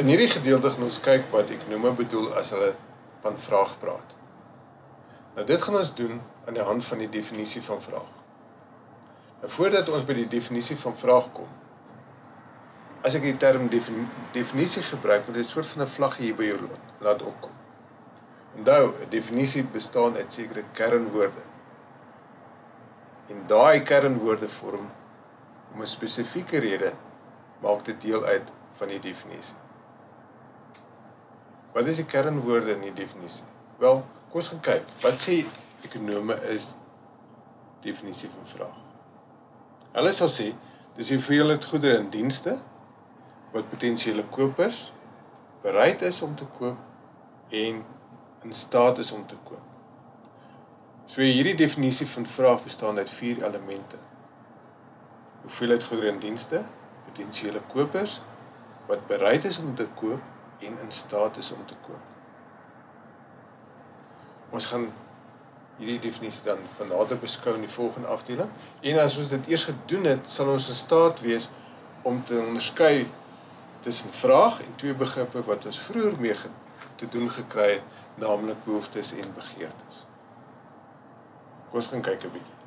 In hierdie gedeelte gaan ons kyk wat ekonome bedoel as hulle van vraag praat. Nou dit gaan ons doen aan die hand van die definisie van vraag. Nou voordat ons by die definisie van vraag kom, as ek die term definisie gebruik, moet dit 'n soort van 'n vlaggie hier by jou laat opkom. Onthou, 'n definisie bestaan uit sekere kernwoorde. En daai kernwoorde vorm om 'n spesifieke rede maak dit deel uit van die definisie. Wat is die kernwoorde in die definisie? Wel, kom ons gaan kyk. Wat sê ekonome is definisie van vraag? Hulle sal sê, dis die hoeveelheid goedere en dienste wat potensiële kopers bereid is om te koop en in staat is om te koop. So hierdie definisie van vraag bestaan uit 4 elemente. Hoeveelheid goedere en dienste, potensiële kopers wat bereid is om te koop en in staat is om te koop. Ons gaan hierdie definisie dan van nader beskou in die volgende afdeling. En as ons dit eers gedoen het, sal ons in staat wees om te onderskei tussen vraag en 2 begrippe wat ons vroeër mee te doen gekry het, naamlik behoeftes en begeertes. Kom ons gaan kyk 'n bietjie.